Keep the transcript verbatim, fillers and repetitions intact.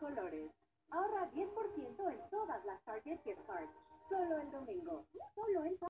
colores. Ahorra diez por ciento en todas las Target Gift Cards. Solo el domingo. Solo en